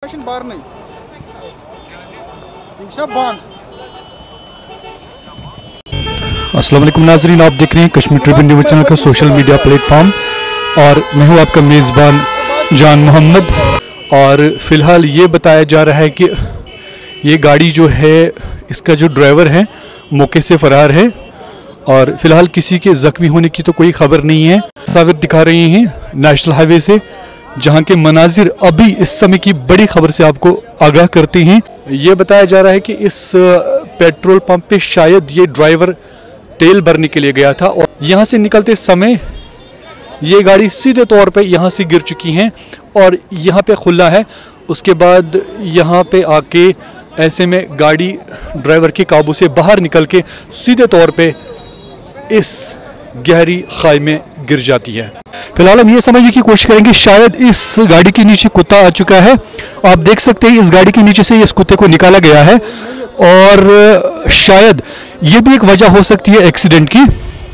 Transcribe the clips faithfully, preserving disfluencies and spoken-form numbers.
अस्सलाम वालेकुम नाज़रीन, आप देख रहे हैं कश्मीर ट्रिब्यून न्यूज़ चैनल का सोशल मीडिया प्लेटफॉर्म और मैं हूं आपका मेज़बान जान मोहम्मद। और फ़िलहाल ये बताया जा रहा है कि ये गाड़ी जो है, इसका जो ड्राइवर है मौके से फ़रार है और फ़िलहाल किसी के ज़ख्मी होने की तो कोई खबर नहीं है। तस्वीर दिखा रहे हैं नेशनल हाईवे से, जहां के मनाजिर अभी इस समय की बड़ी खबर से आपको आगाह करते हैं। ये बताया जा रहा है कि इस पेट्रोल पंप पे शायद ये ड्राइवर तेल भरने के लिए गया था और यहाँ से निकलते समय ये गाड़ी सीधे तौर पे यहाँ से गिर चुकी है और यहाँ पे खुला है। उसके बाद यहाँ पे आके ऐसे में गाड़ी ड्राइवर के काबू से बाहर निकल के सीधे तौर पे इस गहरी खाई में गिर जाती है। फिलहाल हम ये समझने की कोशिश करेंगे, शायद इस गाड़ी के नीचे कुत्ता आ चुका है। आप देख सकते हैं इस गाड़ी के नीचे से इस कुत्ते को निकाला गया है और शायद ये भी एक वजह हो सकती है एक्सीडेंट की,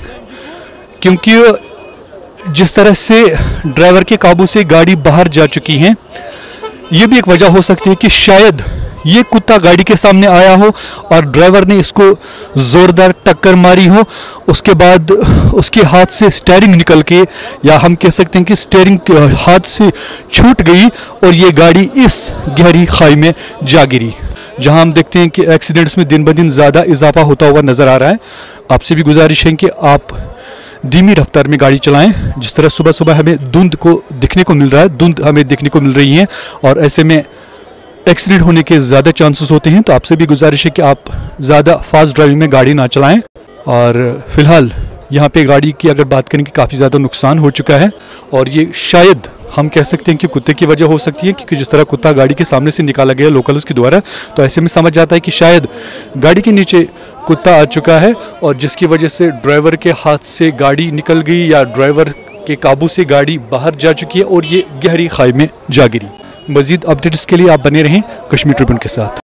क्योंकि जिस तरह से ड्राइवर के काबू से गाड़ी बाहर जा चुकी है, ये भी एक वजह हो सकती है कि शायद ये कुत्ता गाड़ी के सामने आया हो और ड्राइवर ने इसको ज़ोरदार टक्कर मारी हो। उसके बाद उसके हाथ से स्टीयरिंग निकल के, या हम कह सकते हैं कि स्टीयरिंग हाथ से छूट गई और ये गाड़ी इस गहरी खाई में जा गिरी, जहां हम देखते हैं कि एक्सीडेंट्स में दिन ब दिन ज़्यादा इजाफा होता हुआ नज़र आ रहा है। आपसे भी गुजारिश है कि आप धीमी रफ्तार में गाड़ी चलाएं। जिस तरह सुबह सुबह हमें धुंध को दिखने को मिल रहा है, धुंध हमें दिखने को मिल रही है और ऐसे में एक्सीडेंट होने के ज़्यादा चांसेस होते हैं। तो आपसे भी गुजारिश है कि आप ज़्यादा फास्ट ड्राइविंग में गाड़ी ना चलाएं। और फिलहाल यहाँ पे गाड़ी की अगर बात करें कि काफ़ी ज़्यादा नुकसान हो चुका है और ये शायद हम कह सकते हैं कि कुत्ते की वजह हो सकती है, क्योंकि जिस तरह कुत्ता गाड़ी के सामने से निकाला गया लोकल्स के द्वारा, तो ऐसे में समझ जाता है कि शायद गाड़ी के नीचे कुत्ता आ चुका है और जिसकी वजह से ड्राइवर के हाथ से गाड़ी निकल गई या ड्राइवर के काबू से गाड़ी बाहर जा चुकी है और ये गहरी खाई में जा गिरी। मज़ीद अपडेट्स के लिए आप बने रहें कश्मीर ट्रिब्यून के साथ।